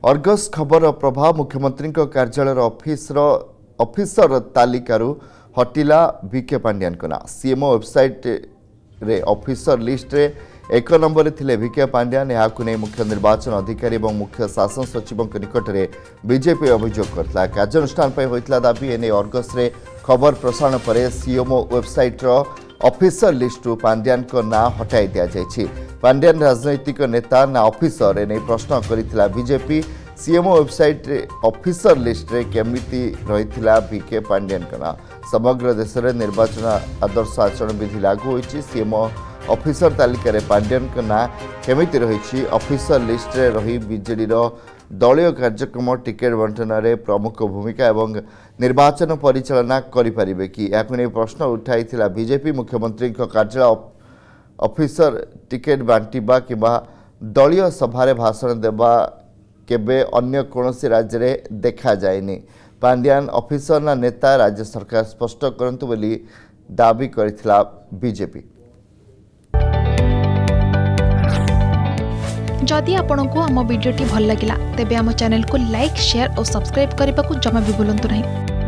Argus खबर प्रभाव मुख्यमंत्री कार्यालय ऑफिसर तालिकारु हटिला वीके पांड्यान ना सीएमओ वेबसाइट रे ऑफिसर लिस्ट रे 1 नंबर थिले वीके पांड्यान यहाँ नहीं मुख्य निर्वाचन अधिकारी और मुख्य शासन सचिव निकट में बीजेपी अभियोग करता कार्यानुष्ठान होता दाबी एने अर्गस रे खबर प्रसारण पर सीएमओ वेबसाइट रो ऑफिसर लिस्ट पांड्यान ना हटाई दि जाइए। पांड्यान राजनैतिक नेता ना ऑफिसर एने प्रश्न करथिला बीजेपी सीएमओ वेबसाइट रे ऑफिसर लिस्ट रे केमिति रहिथिला वीके पांड्यान ना समग्र देश में निर्वाचन आदर्श आचरण विधि लागू होइछि। सीएमओ ऑफिसर तालिका पांड्यान ना केमिति रही ऑफिसर लिस्ट रे रही बीजेडी दलीय कार्यक्रम टिकेट बंटन रे प्रमुख भूमिका एवं निर्वाचन परिचालना करिपारिबे कि याकु नै प्रश्न उठाइथिला बीजेपी मुख्यमंत्री कार्यालय ऑफिसर टिकेट बांटिबा किबा दलीय सभारे भाषण देबा केबे अन्य कोनोसी राज्य रे देखा जायनि। पांड्यान ऑफिसर ना नेता राज्य सरकार स्पष्ट करंतु बोली दाबी करिथिला बीजेपी। जदि आपंक आम भिडी भल लगा तेब आम चैनल को लाइक शेयर और सब्सक्राइब करने को जमा भी भूलु नहीं।